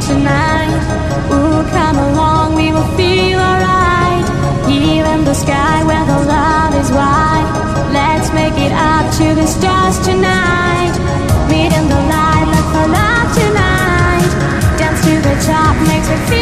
tonight. Ooh, come along, we will feel alright. Here in the sky where the love is wide. Let's make it up to the stars tonight. Meet in the light, let's for love tonight. Dance to the top, makes me feel